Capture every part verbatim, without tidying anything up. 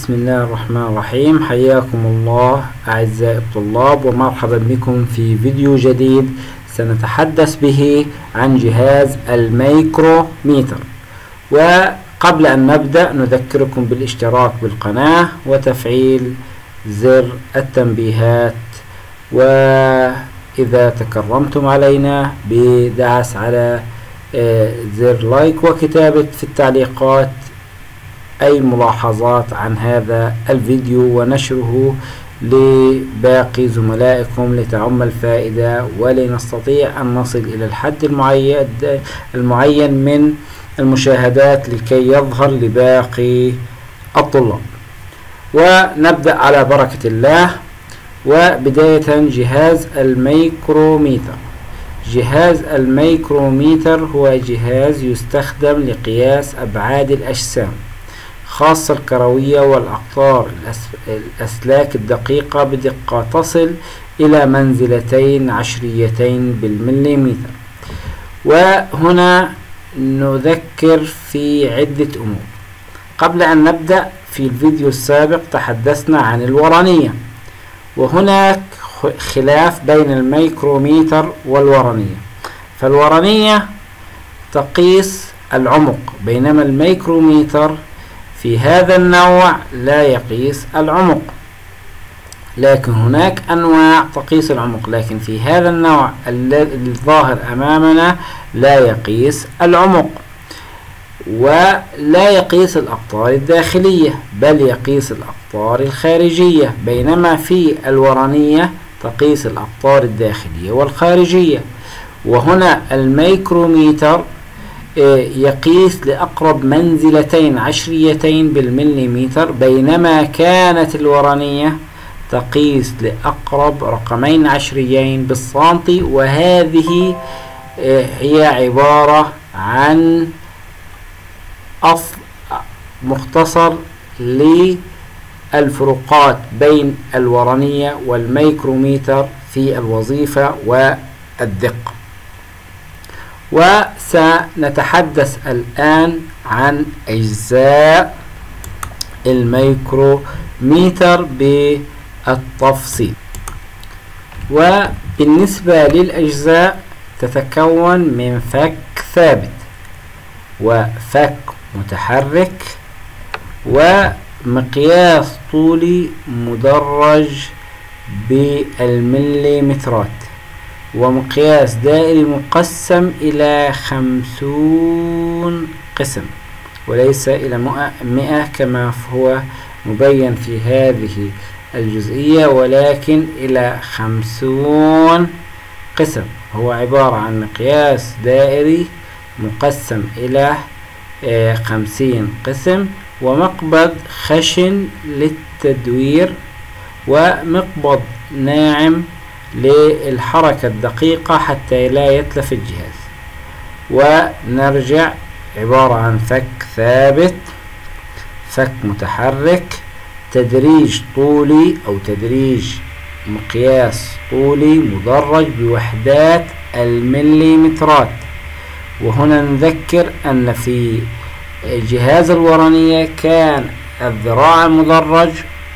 بسم الله الرحمن الرحيم. حياكم الله أعزائي الطلاب ومرحبا بكم في فيديو جديد سنتحدث به عن جهاز الميكروميتر. وقبل أن نبدأ نذكركم بالاشتراك بالقناة وتفعيل زر التنبيهات، وإذا تكرمتم علينا بدعس على زر لايك وكتابة في التعليقات أي ملاحظات عن هذا الفيديو ونشره لباقي زملائكم لتعم الفائدة ولنستطيع أن نصل إلى الحد المعين المعين من المشاهدات لكي يظهر لباقي الطلاب. ونبدأ على بركة الله. وبداية جهاز الميكروميتر. جهاز الميكروميتر هو جهاز يستخدم لقياس أبعاد الأجسام، خاصة الكروية والأقطار الأسلاك الدقيقة بدقة تصل إلى منزلتين عشريتين بالمليمتر. وهنا نذكر في عدة أمور. قبل أن نبدأ، في الفيديو السابق تحدثنا عن الورانية، وهناك خلاف بين الميكروميتر والورانية. فالورانية تقيس العمق، بينما الميكروميتر في هذا النوع لا يقيس العمق. لكن هناك أنواع تقيس العمق، لكن في هذا النوع الظاهر أمامنا لا يقيس العمق ولا يقيس الأقطار الداخلية، بل يقيس الأقطار الخارجية، بينما في الورانية تقيس الأقطار الداخلية والخارجية. وهنا الميكروميتر يقيس لأقرب منزلتين عشريتين بالمليمتر، بينما كانت الورانية تقيس لأقرب رقمين عشريين بالسنتي. وهذه هي عبارة عن أف مختصر للفروقات بين الورانية والميكروميتر في الوظيفة والدقة. وسنتحدث الآن عن أجزاء الميكروميتر بالتفصيل. وبالنسبة للأجزاء تتكون من فك ثابت وفك متحرك ومقياس طولي مدرج بالمليمترات، ومقياس دائري مقسم إلى خمسون قسم وليس إلى مئة كما هو مبين في هذه الجزئية، ولكن إلى خمسون قسم. هو عبارة عن مقياس دائري مقسم إلى خمسين قسم، ومقبض خشن للتدوير، ومقبض ناعم للحركة الدقيقة حتى لا يتلف الجهاز. ونرجع، عبارة عن فك ثابت، فك متحرك، تدريج طولي أو تدريج مقياس طولي مدرج بوحدات المليمترات. وهنا نذكر أن في جهاز الورانية كان الذراع المدرج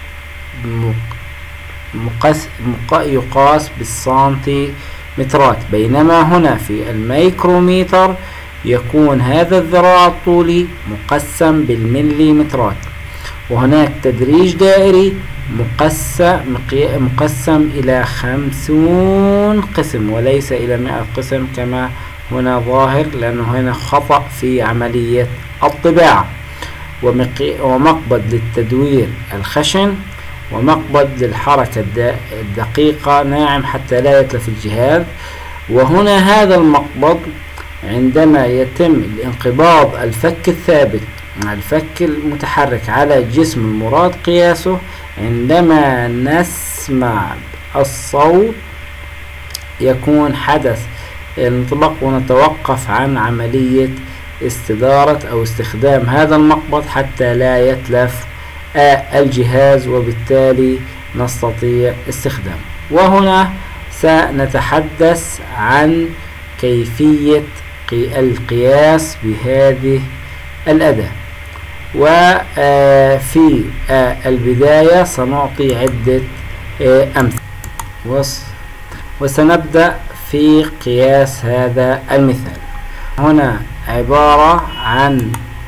مقاس يقاس بالسنتيمترات، بينما هنا في الميكروميتر يكون هذا الذراع الطولي مقسم بالمليمترات. وهناك تدريج دائري مقسم مقسم إلى خمسون قسم وليس إلى مئة قسم كما هنا ظاهر، لأنه هنا خطأ في عملية الطباعة. ومقبض للتدوير الخشن، ومقبض للحركة الدقيقة ناعم حتى لا يتلف الجهاز. وهنا هذا المقبض عندما يتم الانقباض الفك الثابت مع الفك المتحرك على الجسم المراد قياسه، عندما نسمع الصوت يكون حدث الانطباق، ونتوقف عن عملية استدارة أو استخدام هذا المقبض حتى لا يتلف الجهاز، وبالتالي نستطيع استخدامه. وهنا سنتحدث عن كيفية القياس بهذه الأداة. وفي البداية سنعطي عدة أمثلة وسنبدأ في قياس هذا المثال. هنا عبارة عن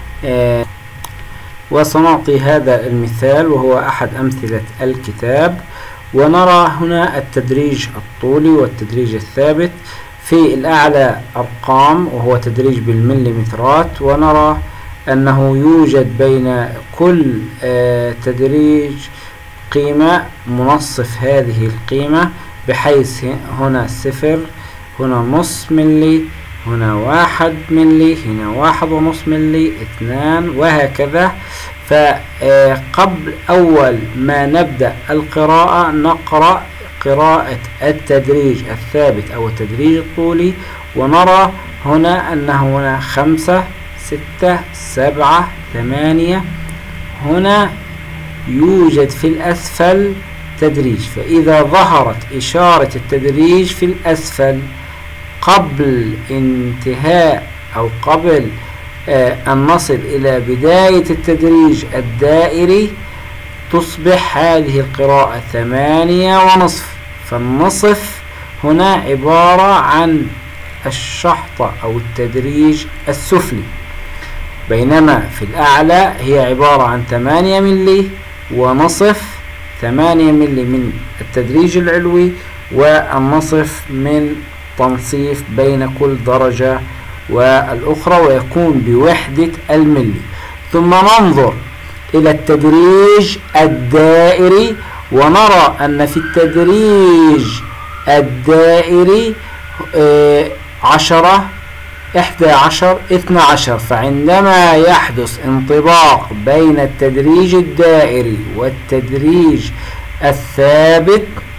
وسنعطي هذا المثال وهو أحد أمثلة الكتاب، ونرى هنا التدريج الطولي والتدريج الثابت. في الأعلى أرقام وهو تدريج بالمليمترات، ونرى أنه يوجد بين كل تدريج قيمة منصف هذه القيمة، بحيث هنا صفر، هنا نص ملي، هنا واحد ملي، هنا واحد ونص ملي، اثنان، وهكذا. فقبل أول ما نبدأ القراءة نقرأ قراءة التدريج الثابت أو التدريج الطولي، ونرى هنا أن هنا خمسة، ستة، سبعة، ثمانية. هنا يوجد في الأسفل تدريج، فإذا ظهرت إشارة التدريج في الأسفل قبل انتهاء أو قبل آه أن نصل إلى بداية التدريج الدائري تصبح هذه القراءة ثمانية ونصف. فالنصف هنا عبارة عن الشحطة أو التدريج السفلي، بينما في الأعلى هي عبارة عن ثمانية ملي ونصف، ثمانية ملي من التدريج العلوي والنصف من تنصيف بين كل درجة والأخرى، ويكون بوحدة الملي. ثم ننظر إلى التدريج الدائري، ونرى أن في التدريج الدائري عشرة، إحدى عشر، اثنى عشر. فعندما يحدث انطباق بين التدريج الدائري والتدريج الثابت،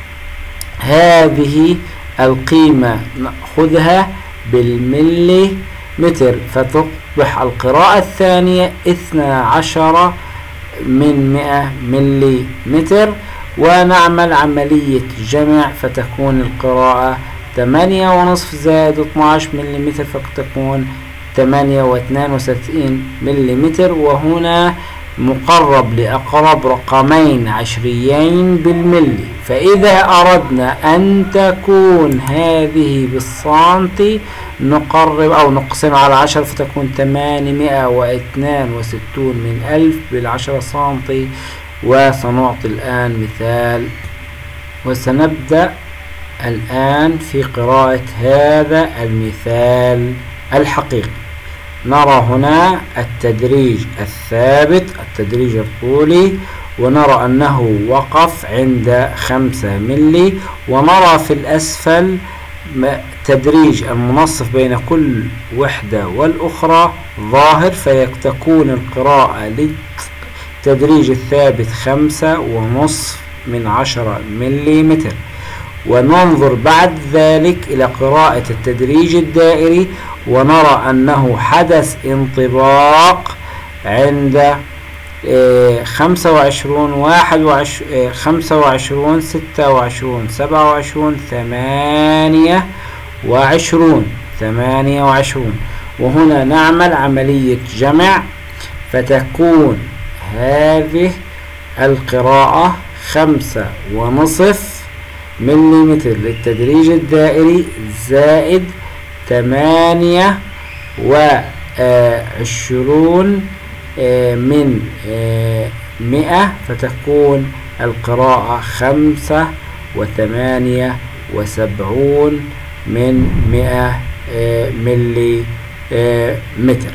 هذه القيمة نأخذها بالملي متر، فتصبح القراءة الثانية اثنى عشر من مئة ملي متر. ونعمل عملية جمع فتكون القراءة ثمانية ونصف زائد اثناعش ملي متر، فتكون ثمانية واثنين وثلاثين ملي متر. وهنا مقرب لأقرب رقمين عشريين بالملي. فإذا أردنا أن تكون هذه بالسنتي نقرب أو نقسم على عشرة فتكون ثمانمائة واثنين وستون من ألف بالعشرة سنتي. وسنعطي الآن مثال، وسنبدأ الآن في قراءة هذا المثال الحقيقي. نرى هنا التدريج الثابت، التدريج الطولي، ونرى أنه وقف عند خمسة ملي. ونرى في الأسفل تدريج المنصف بين كل وحدة والأخرى ظاهر، فتكون القراءة للتدريج الثابت خمسة ونصف من عشرة ملي متر. وننظر بعد ذلك إلى قراءة التدريج الدائري، ونرى أنه حدث انطباق عند خمسة وعشرين، واحد وعشرين، خمسة وعشرين، ستة وعشرين، سبعة وعشرين، ثمانية وعشرين، ثمانية وعشرين. وهنا نعمل عملية جمع فتكون هذه القراءة خمسة ونصف مليمتر للتدريج الدائري زائد ثمانية وعشرون من مئة، فتكون القراءة خمسة وثمانية وسبعون من مئة ملي متر.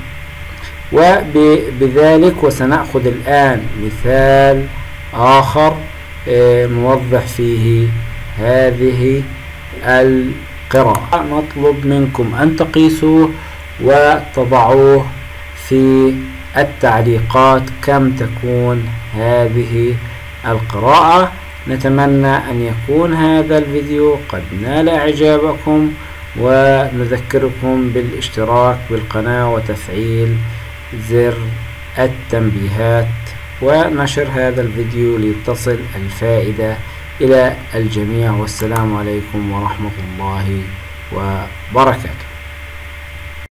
وبذلك وسنأخذ الآن مثال آخر نوضح فيه هذه القراءة. نطلب منكم أن تقيسوه وتضعوه في التعليقات كم تكون هذه القراءة. نتمنى أن يكون هذا الفيديو قد نال إعجابكم، ونذكركم بالاشتراك بالقناة وتفعيل زر التنبيهات ونشر هذا الفيديو لتصل الفائدة إلى الجميع. والسلام عليكم ورحمة الله وبركاته.